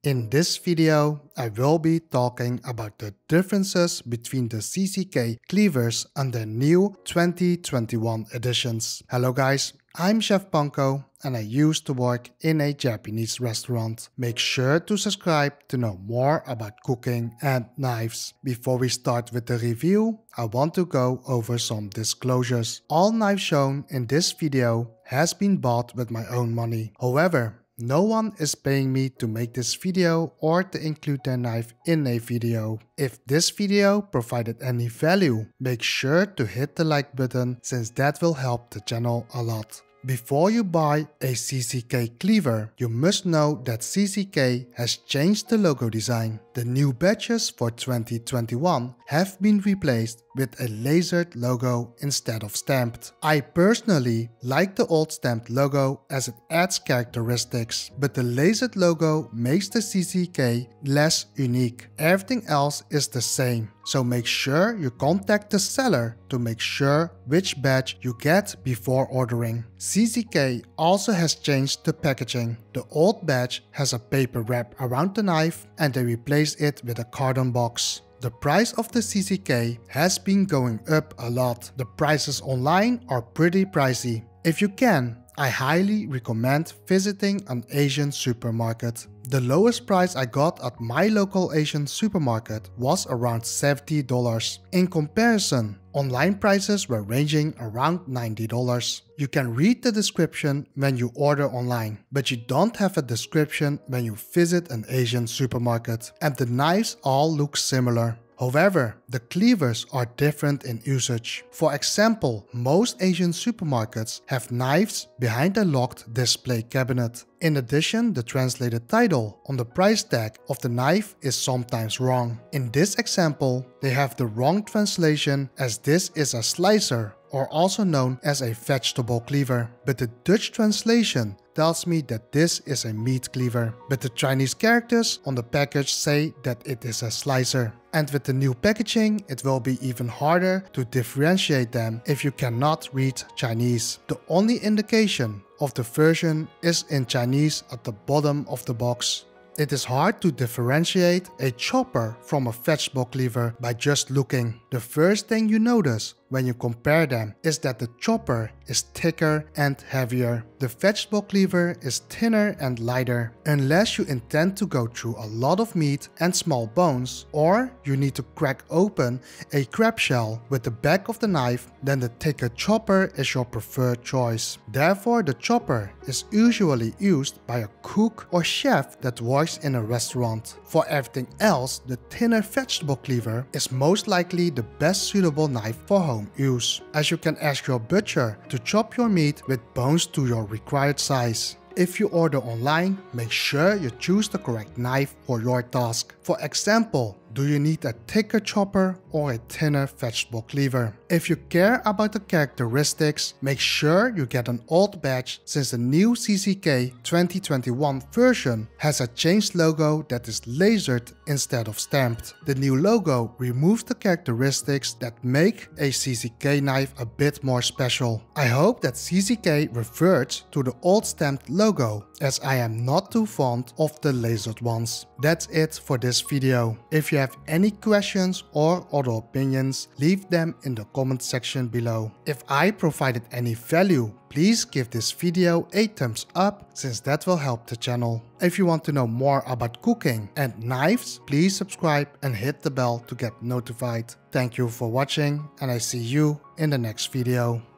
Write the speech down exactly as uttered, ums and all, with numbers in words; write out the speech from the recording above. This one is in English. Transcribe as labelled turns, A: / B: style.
A: In this video, I will be talking about the differences between the C C K cleavers and the new twenty twenty-one editions. Hello guys, I'm Chef Panko and I used to work in a Japanese restaurant. Make sure to subscribe to know more about cooking and knives. Before we start with the review, I want to go over some disclosures. All knives shown in this video has been bought with my own money. However, no one is paying me to make this video or to include their knife in a video. If this video provided any value, make sure to hit the like button since that will help the channel a lot. Before you buy a C C K cleaver, you must know that C C K has changed the logo design. The new badges for twenty twenty-one have been replaced with a lasered logo instead of stamped. I personally like the old stamped logo as it adds characteristics, but the lasered logo makes the C C K less unique. Everything else is the same, so make sure you contact the seller to make sure which badge you get before ordering. C C K also has changed the packaging. The old badge has a paper wrap around the knife and they replaced it with a carton box. The price of the C C K has been going up a lot. The prices online are pretty pricey. If you can, I highly recommend visiting an Asian supermarket. The lowest price I got at my local Asian supermarket was around seventy dollars. In comparison, online prices were ranging around ninety dollars. You can read the description when you order online, but you don't have a description when you visit an Asian supermarket. And the knives all look similar. However, the cleavers are different in usage. For example, most Asian supermarkets have knives behind a locked display cabinet. In addition, the translated title on the price tag of the knife is sometimes wrong. In this example, they have the wrong translation as this is a slicer, or also known as a vegetable cleaver. But the Dutch translation tells me that this is a meat cleaver. But the Chinese characters on the package say that it is a slicer. And with the new packaging, it will be even harder to differentiate them if you cannot read Chinese. The only indication of the version is in Chinese at the bottom of the box. It is hard to differentiate a chopper from a vegetable cleaver by just looking. The first thing you notice when you compare them is that the chopper is thicker and heavier. The vegetable cleaver is thinner and lighter. Unless you intend to go through a lot of meat and small bones, or you need to crack open a crab shell with the back of the knife, then the thicker chopper is your preferred choice. Therefore, the chopper is usually used by a cook or chef that works in a restaurant. For everything else, the thinner vegetable cleaver is most likely the best suitable knife for home use, as you can ask your butcher to chop your meat with bones to your required size. If you order online, make sure you choose the correct knife for your task. For example, do you need a thicker chopper or a thinner vegetable cleaver? If you care about the characteristics, make sure you get an old badge since the new C C K twenty twenty-one version has a changed logo that is lasered instead of stamped. The new logo removes the characteristics that make a C C K knife a bit more special. I hope that C C K reverts to the old stamped logo, as I am not too fond of the lasered ones. That's it for this video. If you have any questions or other opinions, leave them in the comment section below. If I provided any value, please give this video a thumbs up since that will help the channel. If you want to know more about cooking and knives, please subscribe and hit the bell to get notified. Thank you for watching and I see you in the next video.